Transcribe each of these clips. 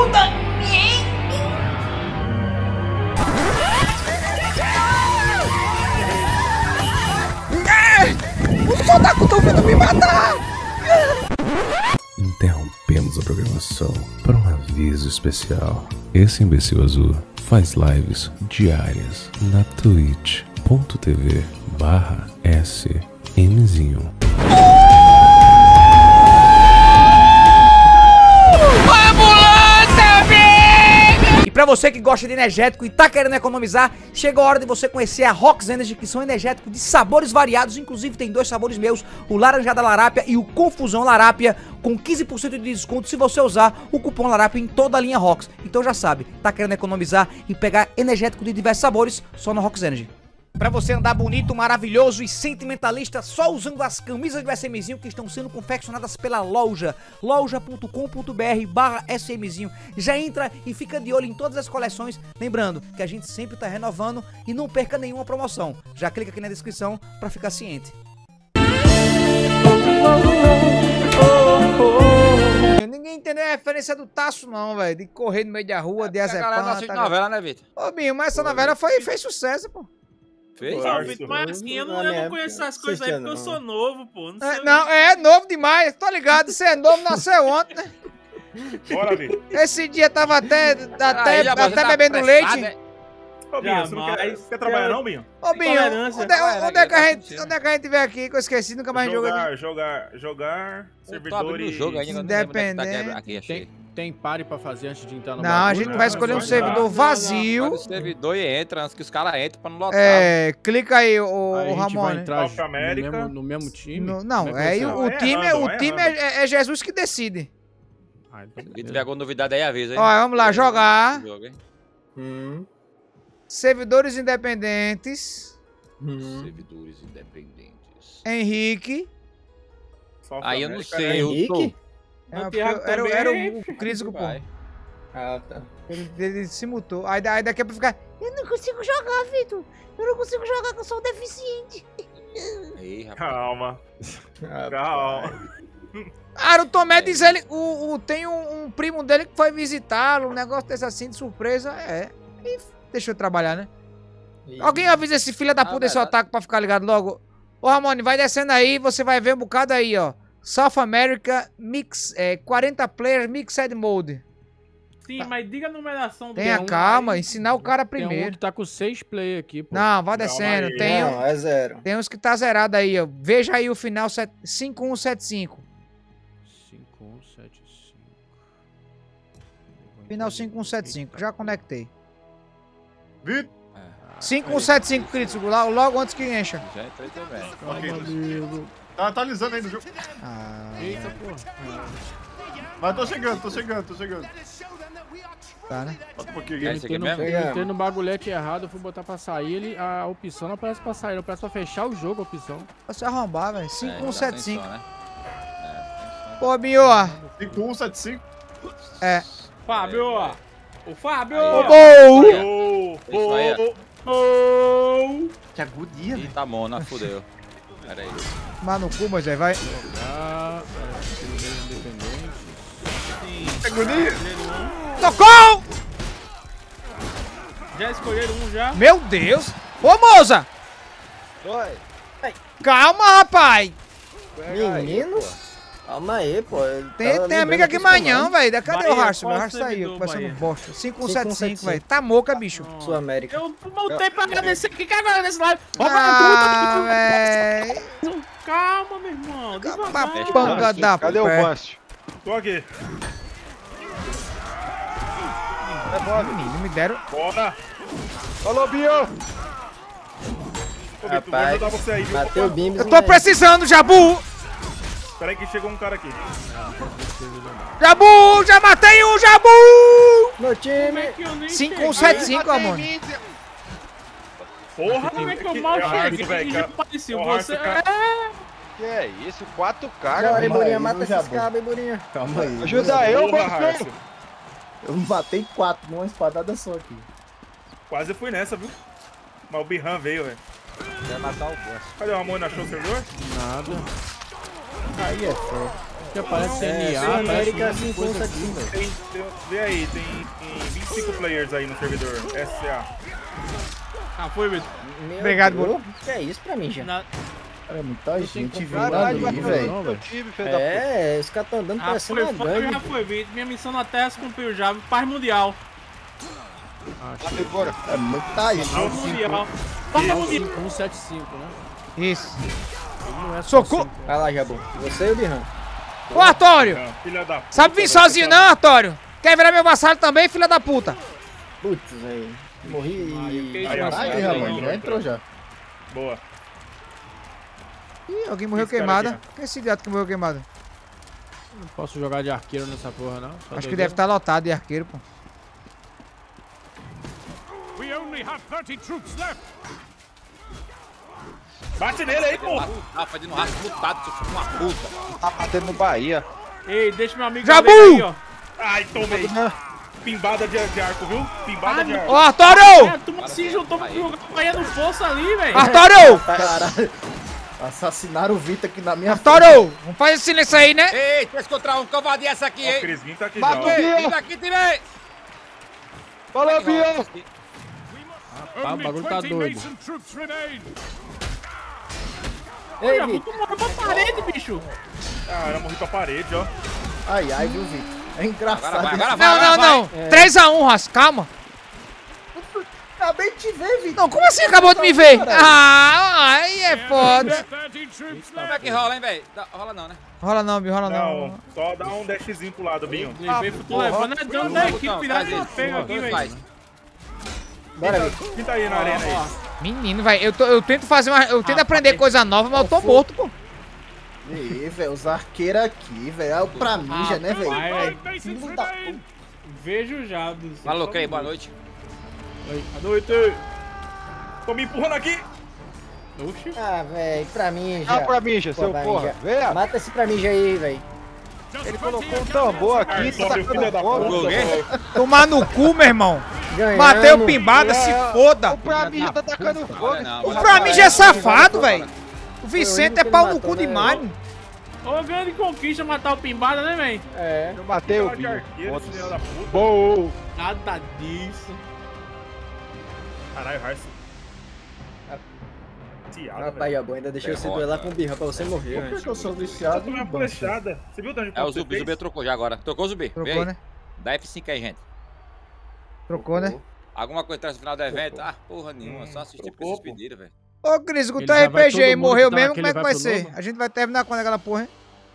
ajuda! Os otaku estão vindo me matar! Interrompemos a programação para um aviso especial. Esse imbecil azul faz lives diárias na twitch.tv/smzinho. E pra você que gosta de energético e tá querendo economizar, chegou a hora de você conhecer a Rox Energy, que são energéticos de sabores variados. Inclusive tem 2 sabores meus, o Laranjada Larápia e o Confusão Larápia, com 15% de desconto se você usar o cupom Larápia em toda a linha Rox. Então já sabe, tá querendo economizar e pegar energético de diversos sabores, só na Rox Energy. Pra você andar bonito, maravilhoso e sentimentalista, só usando as camisas do SMzinho que estão sendo confeccionadas pela loja, loja.com.br/SMzinho. Já entra e fica de olho em todas as coleções, lembrando que a gente sempre tá renovando e não perca nenhuma promoção. Já clica aqui na descrição pra ficar ciente. Ninguém entendeu a referência do Taço não, velho, de correr no meio da rua, de azepanta. É novela, né, Vitor? Ô, Binho, mas essa novela fez sucesso, pô. Fez? Não, Vitor, mas assim, eu não conheço essas coisas aí porque eu sou novo, pô. Não, é novo demais, tô ligado. Você é novo, nasceu ontem, né? Bora, Vitor. Esse dia tava até tá bebendo apressado, leite. né? Ô, Binho, você não quer trabalhar não, Binho? Ô, Binho, Intolerância. onde é que a gente veio aqui que eu esqueci, nunca mais jogo aqui. Jogar, Tô abrindo o servidores... jogo ainda, Independente. Aqui, achei. Tem pare pra fazer antes de entrar no Não, a gente vai escolher um servidor vazio. Vai no servidor e entra antes que os caras entrem pra não lotar. É, clica aí, Aí o a gente vai Ramon. entrar Copa América. no mesmo time? Não, Como é que vai aí ser? o time é Jesus que decide. Ah, então Se beleza. tiver alguma novidade aí, avisa, hein? Ó, vamos lá, jogar. Jogo, hein? Servidores independentes. Servidores independentes. Henrique. Aí eu não América, sei, né? eu tô... Henrique? Era o Crisco, pô. Vai. Ah, tá. Ele se mutou. Aí daqui a pouco fica. Eu não consigo jogar, Vitor. Eu não consigo jogar, que eu sou um deficiente. Ei, rapaz. Calma, calma. Ah, o Tomé diz ele. Tem um primo dele que foi visitá-lo, um negócio desse assim de surpresa. E deixa eu trabalhar, né? Alguém avisa esse filho da puta desse otaku pra ficar ligado logo. Ô, Ramone, vai descendo aí, você vai ver um bocado aí, ó. South America Mix, 40 players Mixed Mode. Sim, mas diga a numeração do... Tenha calma, ensinar o cara Tem um primeiro. que tá com 6 play aqui, pô. Não, vai descendo. aí. Tem, Não, é 0. tem uns que tá zerado aí, ó. Veja aí o final 5175. 5175. Final 5175, já conectei. Vitor. 5175, crítico, logo antes que encha. Já entrei também. Calma, amigo. Tá atualizando ainda o jogo. Eita, pô. Mas tô chegando. Tá, né? Bota um pouquinho É aqui. esse aqui Eu mesmo? entrei no bagulhete errado, eu fui botar pra sair, a opção não aparece pra sair, aparece pra fechar o jogo a opção. Vai se arrombar, velho. É, 5175. tá sem som, né? Pô, Binho, 5175. é. Fábio! O Fábio! Ô, Ô, Isso aí, Que agonia, Ih, tá bom, não fudeu. Pera aí. Mas no cu, Moisés, vai. Jogar, servidores independentes. Agonia! Tocou! Já escolheram um já? Meu Deus! Ô, moça! Oi. Calma, rapaz! Menino? Calma aí, pô. Tem amiga aqui amanhã, velho. Cadê Bahia, o rastro? Meu qual rastro saiu, servidor, conversando Bahia? bosta. 5175, 5175, velho. Tá moca, bicho. Sul América. Eu voltei pra agradecer. Quem quer agradecer lá? Ah, velho. Calma, meu irmão. Devagar. Panga da Cadê o pé. Bust? Tô aqui. Menino, me deram. Bora. Alô, Binho! Ô, Vitor, vou Rapaz, ajudar você aí, viu? bateu o Bimbis. Eu tô precisando, Jabu! Peraí que chegou um cara aqui. Jabu! Já matei um, Jabu! Meu time. 5175, amor. Porra, Como é que eu mal cheguei e apareci? Você Que é isso? 4 Bora, caras. Iburinha, mata esses cabos, Iburinha. Calma aí. Ajuda eu, Porra, Bust! Harcio. Eu matei 4 numa espadada só aqui. Quase fui nessa, viu? Mas o Bihan veio, velho. Vai matar o boss. Cadê o Ramon? Achou o servidor? Nada. Aí é fé. Que aparece Sul NA, América aparece assim, coisa conta aqui. aqui. Vê aí, tem 25 players aí no servidor. SA. Ah, foi, Vitor. Meu Obrigado, Deus, Bruno. que é isso pra mim já? Na- Cara, muita gente vindo Caralho, ali, vai velho. Não, meu velho. time, filho da puta. É, os caras estão andando Ah, parecendo foi, uma foi, gangue. já foi, Vitor. Minha missão na Terra se cumpriu já. Paz mundial. Vai embora. É muita gente. Paz mundial. Paz mundial. 175, né? Isso. Ele não é só Socorro. 5. Vai lá, Jabu. Você e o Birran. Ô, Artório! Ah, filha da puta, Sabe vir velho, sozinho você tá- não, Artório? Quer virar meu vassalo também, filha da puta? Putz, velho. Morri fiquei e... Aí, ó, Caralho, aí, Ramon, aí, já entrou já. Boa. Ih, alguém morreu Esse cara queimado. aqui, Quem é esse gato que morreu queimado? Não posso jogar de arqueiro nessa porra, não. Só Acho que doideira. deve estar lotado de arqueiro, pô. Bate nele aí, pô. Rafa de no rato mutado, seu filho de uma puta. Tá batendo no Bahia. Ei, deixa meu amigo Jabu! Alex aí, ó. Ai, tomei. Pimbada de arco, viu? Pimbada de arco. Ô, Artório! É, tu se juntou pra jogar Bahia no poço ali, velho. Artório! Caralho. Assassinaram o Vitor aqui na minha Artório! Vamos fazer esse silêncio aí, né? Ei, deixa eu encontrar um covardia essa aqui, Ó, o hein? Crisguinho tá aqui Bate já. o ó. Bia. Vem aqui, time! Valeu, Bia. Ah, o bagulho tá doido. Ei, Jabu, Vitor. tu morreu pra parede, bicho. Cara, morri pra parede, ó. Ai, ai, viu, Vitor? É engraçado. Agora vai, Não, não, não. 3x1, Raça, calma. Acabei de te ver, Vitor. Não, como assim acabou de me ver? Ah, aí é foda. Como é que rola, hein, velho? Rola não, né? Rola não, Binho, rola Não, não. só dá um dashzinho pro lado, Binho. Tô levando a dano da equipe, virado uma pega aqui, velho. Bora, Vitor. Quem tá aí na arena aí? Menino, velho, eu tento fazer uma. Eu tento aprender coisa nova, mas eu tô morto, pô. Ih, velho, os arqueiros aqui, velho. É o pra mim já, né, velho? Vai, Filho da puta. vejo já. Do céu. Falou, Crei, boa noite. Boa noite. Tô me empurrando aqui. Oxi. Ah, velho, pra mim já. Dá pra mim, já, seu pra mim porra. já. Venha. Mata esse pra mim já aí, velho. Ele colocou um tambor aqui, tá Artório, filho da tacando puta, fogo. velho. Tomar no cu, meu irmão. Ganhamos. Matei o pimbada, se foda. O pra mim já tá tacando fogo. Não, O pra mim já é safado, velho. O Vicente é que pau ele no cu matou, né? demais. Ô, grande conquista matar o pimbada, né, velho? É. Eu matei o Cara de Binho. arqueiro, esse filho da puta. Boa. Nada disso. Caralho, Harson. Tiado, Rapaz, Jabu, ainda deixei você duelar com o Birra pra você morrer, Por velho. que eu sou viciado Tomei em uma banco? flechada. Você viu de onde É o você Zubi, o fez? Zubi trocou já agora. Trocou o Zubi? Vem Trocou, aí. né? Dá F5 aí, gente. Trocou, né? Alguma coisa traz no final do evento? Ah, porra nenhuma. Só assistir porque vocês trocou, pô. pediram, velho. Ô, Cris, o Ele teu já vai RPG aí todo mundo morreu que tá mesmo, como é que naquele vai vai pro ser? novo? A gente vai terminar quando aquela porra, hein?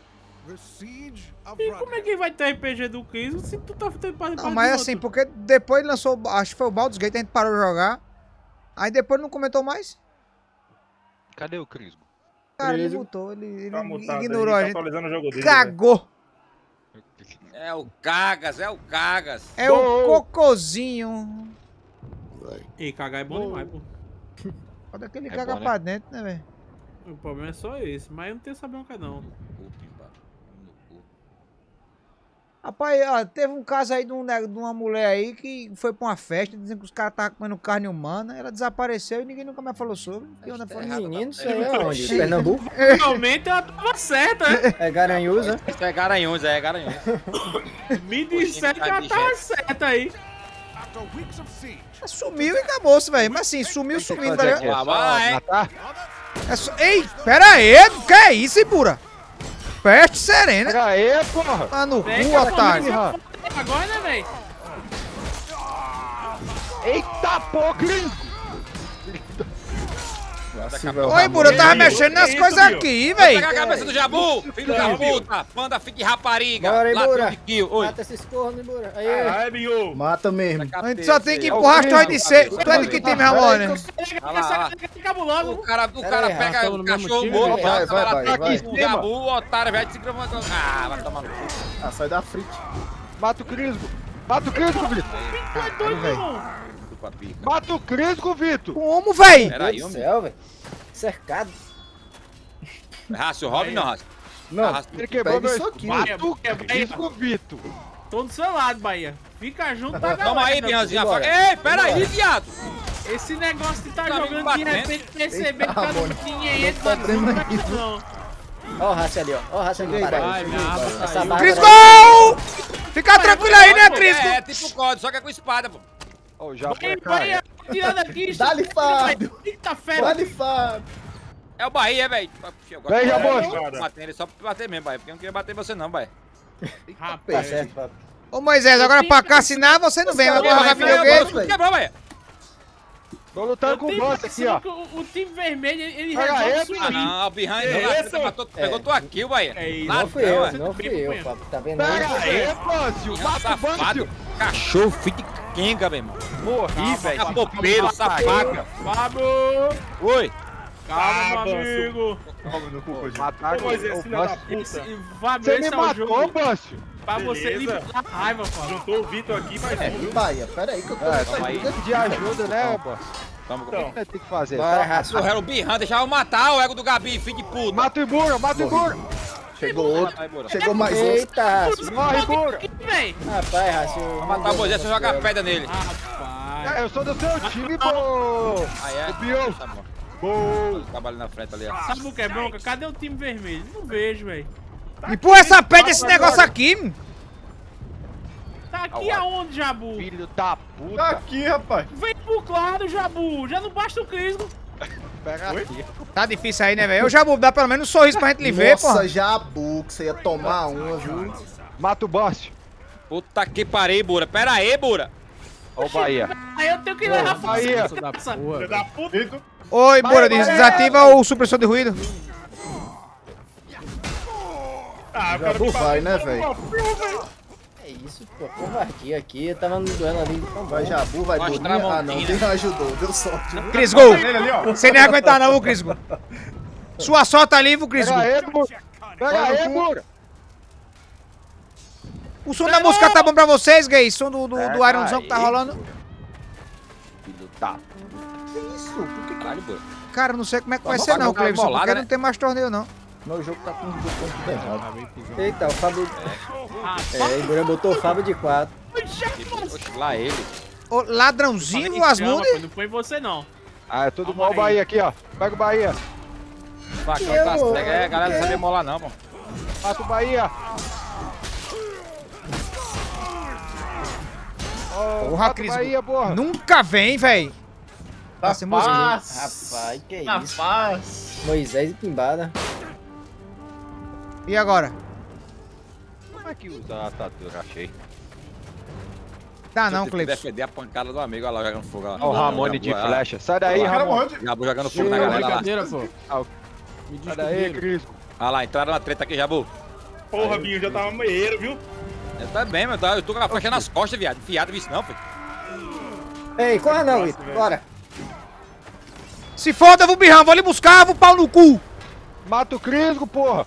E como é que vai ter RPG do Cris se tu tá tendo parte Não, mas assim, porque depois ele lançou, acho que foi o Baldur's Gate, a gente parou de jogar. Aí depois não comentou mais. Cadê o Crisgo? Cara, ele Crisgo. mutou, ele Tá mutado, ignorou ele a tá gente. atualizando o jogo dele. velho. Cagou. É o Cagas, é o Cagas. É o cocôzinho. E cagar é bom demais, pô. Olha aquele É caga bom, né? pra dentro, né, velho? O problema é só esse, mas eu não tenho essa bronca não. No cu, pimba. No cu. Rapaz, ó, teve um caso aí de uma mulher aí que foi pra uma festa, dizendo que os caras estavam comendo carne humana, ela desapareceu e ninguém nunca mais falou sobre. Que onda foi? Menino, isso aí é onde? Pernambuco? Realmente ela tava certa, né? É Garanhuns, né? Isso é Garanhuns, é Garanhuns. Me disseram que ela tava certa aí. Sumiu e acabou-se, velho. Mas assim, sumiu, sumindo, tá ligado? Ah, vai, Matar? É só... Ei, pera aí, que é isso, Ibura? Peste serena. Pera aí, porra. Tá no Vem, cu, cara, otário. Birra. Agora, né, velho? Eita, porra, Crisgo. Ô, Ibura, eu tava mexendo nas Que coisas isso, Bill? aqui, Pega a velho. cabeça do Jabu, filho da puta. Panda, fique rapariga. Bora, Ladrão Ibura. de kill. Oi. Mata esses cornos, Ibura. Aí, Caralho, Binho. mata mesmo. A gente só tem que empurrar as torres de ser. Tu é de que time, Ramone? Olha lá, Acabou logo. o cara Pera aí, pega tamo o no mesmo cachorro time, morto, vai, bota lá vai, atrás vai. com o Jabu, o otário, velho, se grama. Ah, vai tomar no cu. Ah, sai da frente. Mata o Crisgo. Mata o Crisgo, Vitor. Tu é doido, irmão. Chupa pica. Mata o Crisgo, Vitor. Como, velho? Pera aí, Meu Deus do homem. céu, velho. Cercado. Rácio, Rob não, Rácio. Não, Arrasta. Ele quebrou pega meu isso aqui. Mata o Quebra aí. Crisgo, Vitor. Tô do seu lado, Bahia. Fica junto da galera. Toma aí, Bianzinho. Bora. Ei, pera aí, viado. Esse negócio de tá Tá me jogando de batendo. repente perceber que Eita, tá Ramone. no dinheiro Não tá tremendo aqui. não. Ó o raça ali, ó. Ó o raça ali. Ai, minha arma saiu. Crisgo! Fica tranquilo aí, né, Crisgo? É tipo código, só que é com espada, pô. Ó, já Vai, tirando aqui. Dá-lhe, Fábio. Eita fera. Dá-lhe, Fábio. É o Bahia, velho. Vem, Jabô. Bater ele só pra bater mesmo, Bahia. Porque eu não queria bater você não, Bahia. Tá Rapaz. certo, Fábio. Ô, Moisés, agora pra cassinar você não vem. Vai jogar videogame. Quebrou, Bahia. Tô lutando com o boss aqui, ó. O time vermelho, ele Pega resolve ele, subir. Ah, não, o Birran pegou tua kill, Bahia. É isso. Não fui eu, não fui eu, Fábio. Tá vendo? Pega aí, Bócio. Mata o Bócio. Cachorro, filho de quenga, meu irmão. Morri, velho. Capopeiro, sapaca. Fábio. Oi. Calma, meu amigo. Calma, no cu, gente. Mataram Ô, Moisés, o filho da Bócio. puta. Fábio, Você esse me é o matou, jogo Bócio. pra você Beleza. livrar a raiva, Fábio. Juntou o Vitor aqui, mais um, viu? Bahia, pera aí que eu tô... Calma aí. De ajuda, né, Bócio? Tamo O com que tem que fazer? Bora, raça. Porra, era o Birran, deixava eu matar o ego do Gabi, filho de puta. Mata o Ibura, mata o Ibura. Chegou outro. Vai, Bora. Chegou mais outro. Eita, raça. Morre, Ibura. Véi. Rapaz, raça. Vai matar o Moisés, você joga pedra nele. Rapaz. Eu sou do seu time, pô. Aí é. O Bion. Tá bom. Bom. Trabalho na frente ali, ó. Sabe o que é bronca? Cadê o time vermelho? Não vejo, velho. Empurra essa pedra esse negócio aqui. Tá aqui aonde, Jabu? Filho da Tá puta. aqui, rapaz. Vem pro claro, Jabu. Já não basta o Crisgo. Pega aqui. Tá difícil aí, né, velho? Eu já vou dar pelo menos um sorriso pra gente lhe ver, pô. Nossa, Jabu, que você ia tomar uma, viu? Mata o Bócio. Puta que parei, Bura. Pera aí, Bura. Ó o Bahia. Aí eu tenho que levar Bahia. Da força. porra, Filho da puta. Oi, Bora, desativa o supressor de ruído. Ah, eu quero Jabu que vai, né, velho? É isso, pô. Covardia aqui. Eu tava no duelo ali. Então Vai, Jabu, vai, Mostra Boninha. a Ah, não, mãozinha. Deus ajudou, deu sorte. Viu? Crisgo, ele ali, ó. você nem ia aguentar não, Crisgo. Sua sorte tá livre, Crisgo. Pega aí, Bura. Pega aí, Bura. O som da música tá bom pra vocês, gays? Som do Ironzão que tá rolando. Filho da Caralho, Bura. Cara, não sei como é que vai Tá ser bom, não, tá Cleibson, bolada, porque né? não tem mais torneio não. Meu jogo tá com os botões tudo errado. Eita, o Fábio. É, Ibura botou o Fábio de 4. Oxe, lá ele. Ô, ladrãozinho, Asmude? Não foi você, não. Ah, é tudo mal o Bahia aqui, ó. Pega o Bahia. Facão tá cego. É, a galera não sabia molar não, pô. Mata o Bahia. Oh, Porra, mata o Crisgo. Bahia, porra. Nunca vem, véi. Tá Vai ser mosquinho. Rapaz, que Na isso. paz. Moisés e Pimbada. E agora? Como é que usa a atadura? Achei. Tá não, Tem que Cleibson. defender a pancada do amigo. Olha lá, jogando fogo. Olha lá. Ó o Ramone de Gabu, flecha. Sai daí, O cara Ramone. morreu de... Gabu jogando fogo na É galera lá. brincadeira, pô. Me Sai daí, descobriram. Crisco. Olha lá, entraram na treta aqui, Jabu. Porra, Binho, já tava meieiro, viu? Eu também, meu. Eu tô com a flecha nas costas, viado. Enfiado, visto não, filho. Ei, corra não, Vitor. Bora. Se foda, vou birrar, vou ali buscar, vou pau no cu. Mata o Crisco, porra.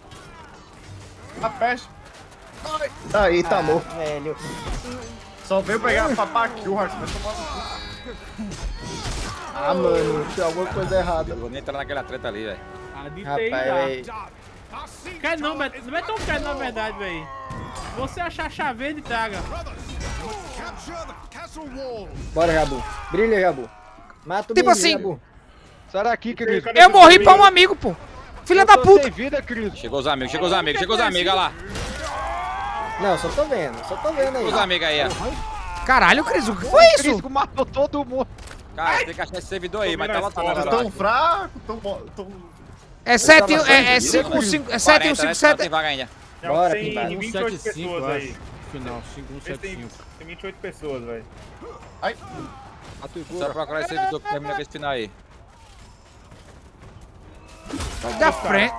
A peste. Aí, tá morto. Velho. Só veio pegar a papá aqui, o Hartz. Vai tomar no cu. Ah, mano, tem alguma coisa errada. Eu vou nem entrar naquela treta ali, velho. Ah, de Rapaz, TI já. velho. Quer não, Beto. Não é tão quer na verdade, velho. Você achar chaveiro de traga. Bora, Jabu. Brilha, Jabu. Mata o Tipo menino, assim- Jabu. Sai daqui, Crisco. Eu morri pra um amigo, pô. Filha da Tô puta. sem vida, Crisco. Chegou os amigos, chegou os amigos, chegou os amigos, olha lá. Não, só tô vendo aí. Chegou os amigos aí, ó. Caralho, Crisgo, o que foi O isso? Crisco matou todo mundo. Cara, tem que achar esse servidor aí, mas tá lotado Vocês agora. tão fracos, tão... É 7 é 5 5 é 7 1 5 Tem 7. vaga ainda. Bora, tem Pimbada. 28 175, pessoas eu aí. acho. Final, Tem 5175. 28 pessoas, velho. Mata o Só Ibura. procurar esse servidor que termina com esse final aí. Da frente.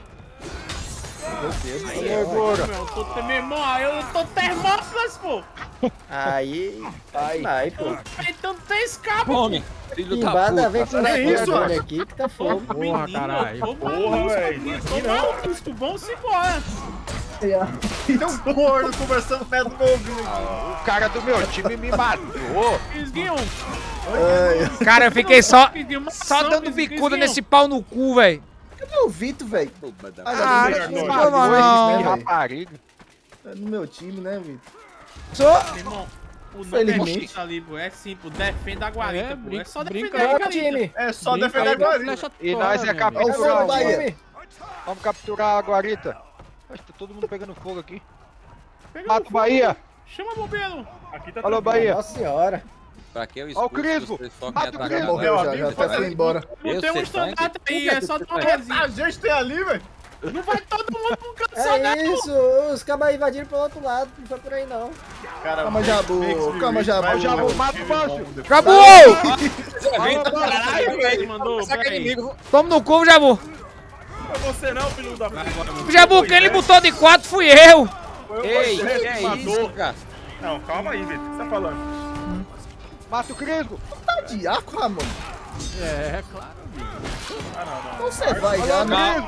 Eu tô temendo, eu tô termófilas, pô. Aí, vai, pô. Então não tem escape. Homem, filho da Pimbada vem puta. com É isso, esse aqui que tá fogo. Porra, caralho. Porra, velho. Tô maluco, vamos embora. Tem um gordo conversando perto do meu ouvido. O cara do meu time me matou. Fisguinho. Cara, eu fiquei só Pediu uma só ação, dando Fisguinho. bicuda nesse pau no cu, velho. Cadê o Vitor, velho? Ah, no meu não, time, não, né, não. velho? Rapariga. É no meu time, né, Vitor? Sou. Meu irmão, o nome Felizmente. é ali, pô. É simples, defenda a guarita, pô. É só defender brinca a Bora, guarita. time. É só Brinca defender aí, agora. flecha E tora, nós é meu capaz Olha amigo. o fogo, Bahia. Vamos capturar a guarita. Acho que tá todo mundo pegando fogo aqui. Pega Mata o Bahia. Chama bombeiro. Aqui tá Alô, tranquilo. Bahia. Nossa senhora. Pra que o Ó o escudo? Crisco. Vocês só Mata querem o atacar Crisco. nós. Morreu já tá indo embora. Não tem um estandarte aí, é só tomar resinha. A gente tem ali, velho. Não vai todo mundo pra um canto só, não. É isso, os cabas invadiram pelo outro lado, não foi por aí não. Calma, Jabu. Calma, Jabu. Ó o Jabu, mata o Bancho. Jabu! Caralho, velho, mandou. Peraí. Toma no cu, Jabu. Não é você não, filho da puta. Jabu, quem ele botou de 4 fui eu. Ei, Você que é matou. isso, cara? Não, calma aí, Vitor. O que você tá falando? Mata o Crisco. Tá de arco, Ramon. É, claro. Você vai já, né?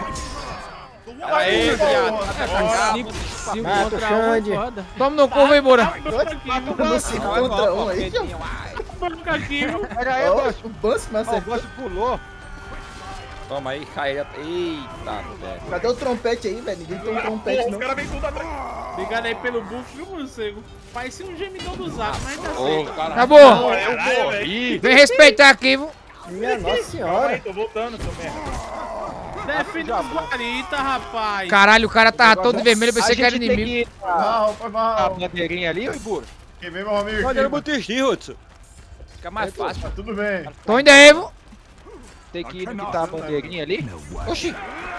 Aê, viado. 5 Mata o contra 1, Xande. foda. Toma no cu, vem, Bora. No 5 contra 1 aí. Banca aqui, viu? Pega aí, Ó, Bancho. o Banso me Ó, o acertou. Bancho pulou. Toma aí, cai. Eita, velho. Cadê o trompete aí, velho? Ninguém tem um trompete, Porra, não. os caras vêm tudo atrás. Obrigado aí pelo buff, viu, morcego? Parecia um gemidão do Zap, mas ainda Ô, sei. cara. Acabou. Eu morri. Vem respeitar aqui, viu? Minha nossa Calma senhora. aí, tô voltando, seu merda. Defende os guarita, rapaz. Caralho, o cara tava todo vermelho, eu pensei que era tem inimigo. que Mal, foi a mal. bandeirinha ali, ô Iburo. Queimei meu amigo Olha, eu aqui. botei Hudson. Fica mais fácil. Tá tudo bem. Tô indo aí, viu? Tem que ir no que tá a bandeirinha ali. Oxi.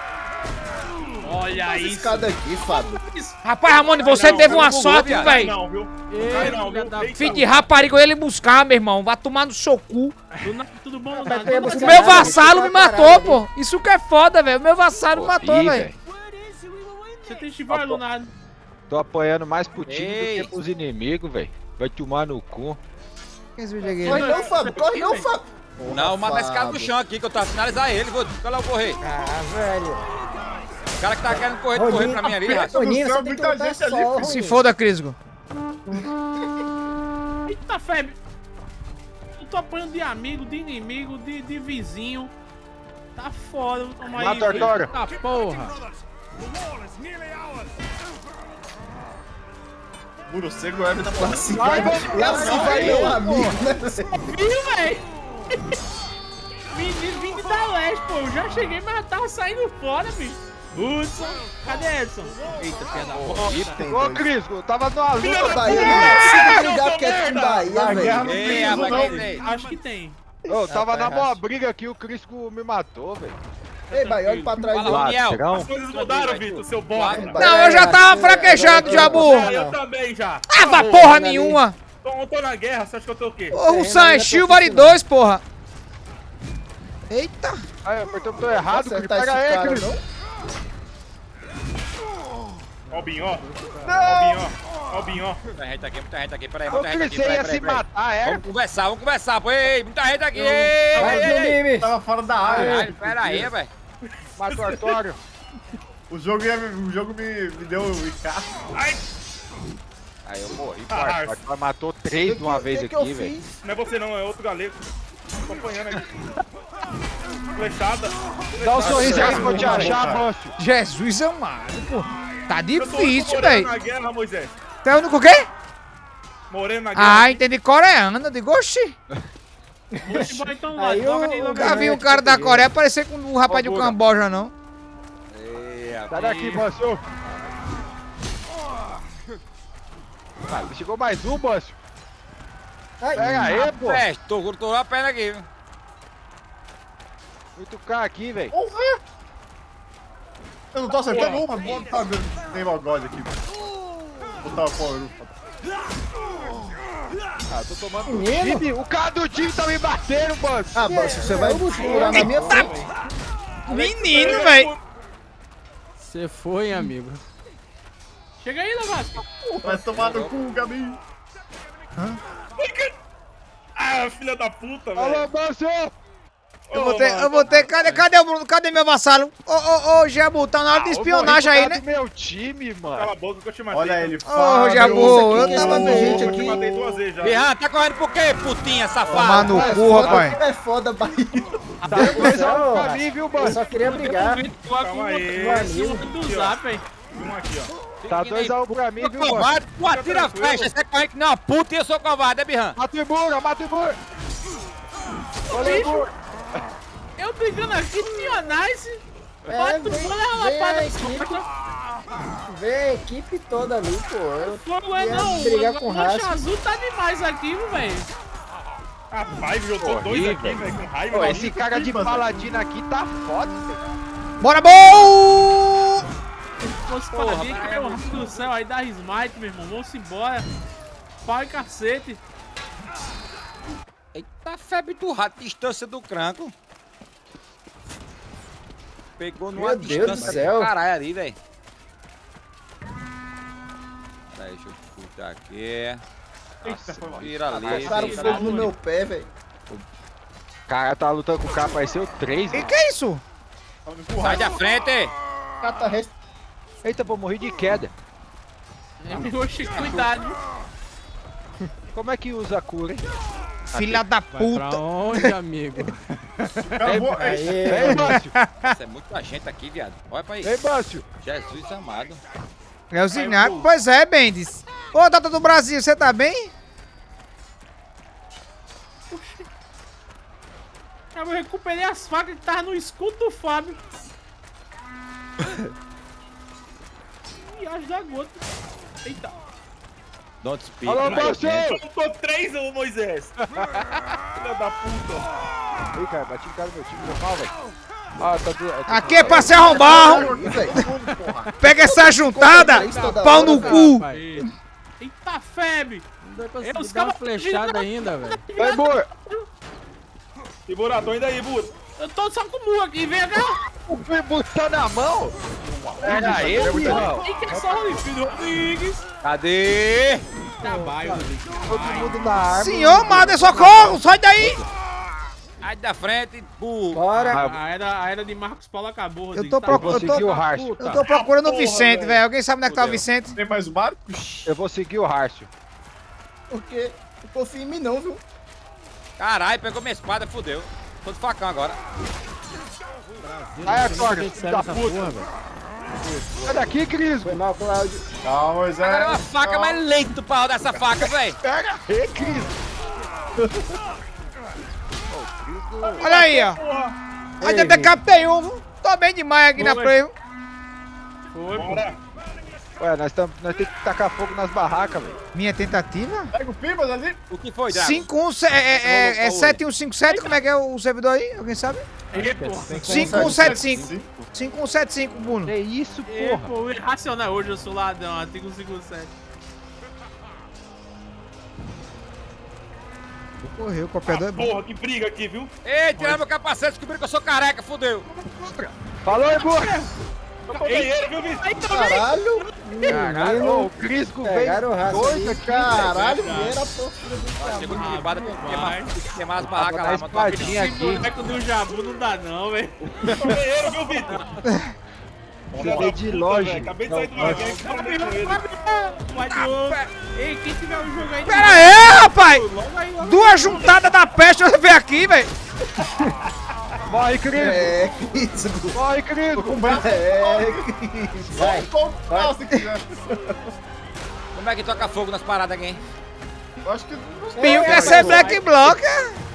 Olha Essa isso. escada aqui, Fábio. Rapaz, Ramone, você Não, teve uma eu não sorte, vou, viu, velho? Não, viu? Ei, Não, filha viu? da Eita. Filho de rapariga, eu ia ele buscar, meu irmão. Vai tomar no seu cu. Tudo bom, Mas Nada? tu ia buscar Meu nada, vassalo deixa me eu matou, parar pô. Isso que é foda, velho. Meu vassalo me matou, Ih, velho. Você tem chivar, Lunado. Tô apanhando mais pro time Ei. do que pros inimigos, velho. Vai tomar no cu. Corre não, Fábio. Corre não, Fábio. Não, mata esse cara do chão aqui que eu tô a finalizar ele. Vou lá eu correr. Ah, velho. O cara que tá querendo correr pra mim ali, rapaz. Toninho, céu, você tem que muita lutar gente ali, só, filho. Se Roninho. foda, Crisgo. Eita, febre. Eu tô apanhando de amigo, de inimigo, de vizinho. Tá foda, vou tomar aí. Mata o Artório. Tá porra. Muro seco, é da Lá se vai meu amigo, né? Viu, véi? Vim de da leste, pô. Eu já cheguei, mas tava saindo fora, bicho. Hudson. Cadê Edson? Eita, filha da porra. Ô, Crisco, eu tava numa luta. Bahia, não se ligar porque é com Bahia, velho. Ei, rapaz, quem tem? Acho que tem. Eu tava na maior briga aqui, o Crisco me matou, velho. Ei, Bahia, olha pra trás. Fala, aí. Daniel. As coisas mudaram, Vitor, seu bosta. Não, eu já tava fraquejado, Jabu. Eu também já. Ah, vá porra nenhuma. Eu tô na guerra, você acha que eu tô o quê? O San Chivalry 2, porra. Eita. Aí, eu apertei o botão errado, Cris. Acertar esse Pega aí, cara, Cris. não? Ó o Binho, ó. Ó o Binho, ó. Ó o Binho, ó. Muita gente aqui, peraí, Ô, muita gente Cris, aqui, você ia peraí. se matar, é? Vamos conversar, pô. Ei, muita gente aqui. Ei, Vai, ei, ei. Nunes. Tava fora da área. Caralho, pera aí, velho. Mata o Artório. O jogo me deu o Icar. Ai! Aí eu morri, Ah, parça. O Artório matou 3 de uma vez O que eu aqui, velho. fiz? Não é você não, é outro galego. Tô apanhando aqui. Flechada. Dá um sorriso aí que eu vou te achar, Bancho. Jesus amado, pô. Tá Eu tô difícil, moreno velho. na guerra, Moisés. Tá indo com o quê? Moreno na guerra. Ah, entendi coreano. Eu digo, oxi. Vamos embora então lá. Aí Logo eu- aí, logo Nunca aí. vi um cara da Coreia parecer com o rapaz do Camboja, não. Ei, Sai daqui, Bancho. Ah, chegou mais um, Bancho. Ai, Pega aí, pô. rapaz. Tô a perna aqui, viu? Muito K aqui, velho. Eu não tô acertando uma. Bota tem uma god aqui. Botar o power. Ah, tô tomando do Menino. time. O cara do time tá me batendo, Bancho. Ah, Banso, você vai furar na minha frente. Menino, velho. Você foi, amigo. Chega aí, Lavasco. Vai tomar no cu, Gabi. Ah, filha da puta, Alô, velho. Bancho. Eu vou ter. Cadê o Bruno? Cadê meu vassalo? Ô, Jabu, tá na hora de espionagem aí, né? do meu time, mano. Cala a boca que eu te matei. Olha ele, Ô, Jabu, eu Isso tava aqui, vendo. gente Eu aqui. te matei 2 vezes já. Birran, tá correndo por quê, putinha Tomar safada? no cu, rapaz. É foda, Bahia. Tá 2 a 1 pra Não, mim, viu, eu Bancho? só queria brigar. Calma aí. Do Zap, hein. Um aqui, ó. Tá 2 a 1 pra mim, Sou viu, Bancho? covarde, tu atira a flecha, você corre que nem uma puta e eu sou covarde, é Birran? Mata o Ibura, mata o Ibura. Olha o Ibura. Eu brigando aqui, Nice. É, Tu vem, manda a vem lapada a nas equipe, costas. vem a equipe toda ali, pô. Eu Fogo é ia não, brigar com o o Mancha Racing. Azul tá demais aqui, velho. Rapaz, eu tô dois aqui, velho, com raiva. Pô, esse cara de paladino aqui tá foda, velho. Bora, bom! Se fosse para mim, que o raio do céu aí dá smite, meu irmão. Vamos embora. Pau e cacete. Eita, febre do rato, distância do cranco. Pegou numa Meu Deus do distância céu. do caralho ali, velho. Peraí, deixa eu puxar aqui. Nossa, vira ali. Botaram fogo no meu pé, velho. O cara tá lutando com o cara, pareceu 3, E que é isso? Sai da frente! Cata resto. Eita, pô, morri de queda. Oxi, cuidado. Como é que usa a cura, hein? Filha da Pra puta. onde, amigo? Ei, Márcio! Nossa, é muita gente aqui, viado. Olha pra aí. Ei, Márcio! Jesus amado. É o Zinaco. Pois é, Bendes. Ô, Data do Brasil, você tá bem? Eu recuperei as facas que tava no escudo do Fábio. Viagem da gota. Eita. Don't speak. Alô, my Márcio! friend. Eu tô 3, ô Moisés. Filha da puta. Ei, cara, bati no cara do meu time, meu mal, velho. Ah, tá doendo. Aqui é pra se arrombar. Aí, velho. Porra. Pega essa juntada. Três toda Pau hora, no velho. cu. Rapaz, Eita febre. não deu pra Eu, os dar uma caras- flechada ainda, velho. Vai, boa! E Boradão, ainda aí, Buro. Eu tô só com o mu aqui, vem cá. O Fibu tá na mão! Era ele, irmão! Quem que é só o filho do Rodrigues? Cadê? Trabalho, Rodrigues. Todo mundo na arma! Senhor, Madre, socorro. Sai daí. Sai da frente, burro. Bora. A era de Marcos Paulo acabou, Rodrigues. tô Tá procurando- bom. Eu vou seguir o Harcio. Eu tô procurando o porra, Vicente, velho. velho. Alguém sabe onde é que tá o Fudeu. Vicente? Tem mais o barco? Eu vou seguir o Harcio. Porque não confio em mim não, viu? Caralho, pegou minha espada, fudeu. Tô de facão agora. Sai, A Cláudio, gente filho segue da essa puta! porra, velho. Sai daqui, Cris! Foi mal, Cláudio. Calma, Moisés. Agora é uma faca mais lento pra rodar essa faca, velho. Pega! Ei, Cris! Olha aí, ó. Ainda decapitei um, viu? Tô bem demais aqui na Foi. play, viu? Foi, pô. Bora. Ué, nós temos que tacar fogo nas barracas, velho. Minha tentativa? Pega o Pimbas ali. O que foi, Drago? 7157, como é que é o servidor aí? Alguém sabe? Ê, pô. 5175. 5175, Bruno. É isso, Ê, porra! pô, irracional. Hoje eu sou ladrão, artigo 57. Correu, o copiador é bom. Porra, que briga aqui, viu? Ei, tiraram meu capacete, descobriram que eu sou careca, fudeu. Falou, aí, boa! Eu tô banheiro, viu, Vitor? Caralho. Caralho, ô, o Crisco Pegaram o veio raço doido ali. aqui, Caralho, era a porra do Chegou de Ah, libada pra queimar as barracas Botar lá, a matou uma espadinha Esse aqui. boneco do Jabu não dá não, velho. Eu tô banheiro, viu, Vitor? Você veio de longe. Acabei de sair do mar, vem aqui pra comer com ele. Vai de novo. Ei, quem tiver um jogo aí... Pera aí, rapaz! Logo aí, logo aí. Duas juntadas da peste, eu ver aqui, velho. Morre, Crisco! É, Cris. Morre, Crisco! É, Cris. Vai. Nossa, que já. Como é que toca fogo nas paradas aqui, hein? Eu acho que. Pinho quer ser Black Block.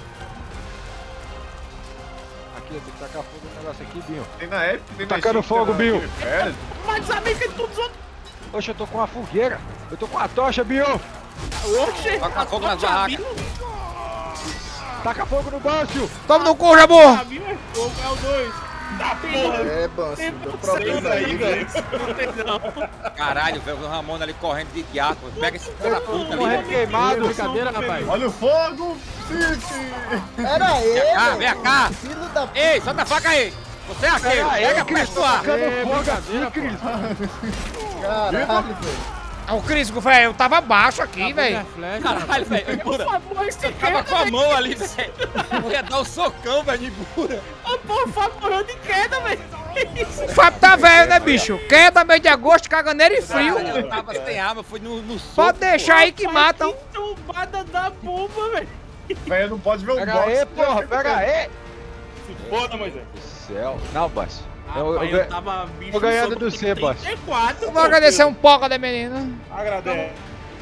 Aqui, eu tenho que tacar fogo no negócio aqui, Binho. Tem na Epic, tem na Tacando Steam, fogo, tem na- Bill. É, Mas sabe que todos os outros... Oxe, eu tô com uma fogueira. Eu tô com uma tocha, Binho. Oxe, Toca fogo nas barracas. Taca fogo no Bâncio. Toma no cu, Jabu. Caminho é fogo, é o 2. É, Banso, deu problema aí, velho. Não tem não. Caralho, velho, o Ramon ali correndo de diácono. Pega esse filho da puta ali, Morrendo velho. queimado. Brincadeira, rapaz. Olha o fogo, City! Era ele. Ah, vem cá. Filho da p. Ei, solta a faca aí. Você é aquele, Pera aí, pega Cris, perto tô do ar. tacando É, fogo brincadeira, aqui, Cris. Caralho, velho. Ah, o Crisco, velho, eu tava baixo aqui, velho. Flecha, Caralho, velho, Por Bura. favor, esse Tava cara, com a mão ali, velho. Eu ia dar um socão, velho, de Bura. Ô, pô, o Fábio morreu de queda, velho. Que isso? O Fábio tá velho, né, bicho? Queda, mês de agosto, caganeiro e frio. Eu tava sem arma, fui no soco. Pode deixar aí que matam. Que tombada da bomba, velho. Velho, não pode ver o Pega box. aí, porra, pega aí. Se foda, Moisés. Do céu. Não, Bâncio. Rapaz, eu tava bicho tô ganhando sobre do C, boss. 34, Eu vou agradecer um pouco da menina. Agradece.